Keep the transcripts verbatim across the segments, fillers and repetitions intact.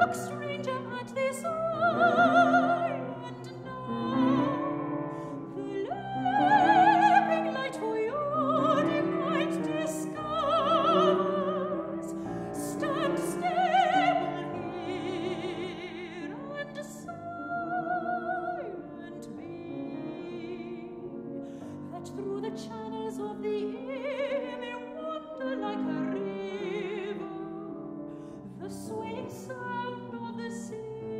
stranger at this eye, and now the lapping light for your delight discovers. Stand still here and silent be, that through the channels of the air may wander like a river the swaying sound of the sea.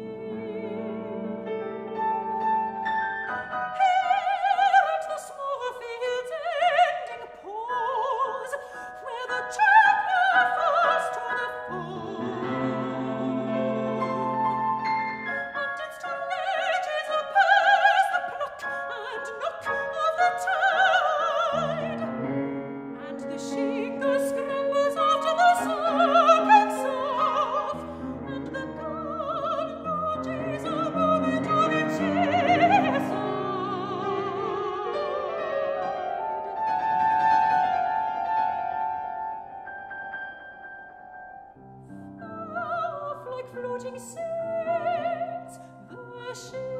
Here at the small field's ending pause, where the champion falls to the foam, and its ledges pass the pluck and knock of the tide, and the shingle scrambles after the serpent surf, and the gull lodges a moment on its chestside. Off like floating sails, the ship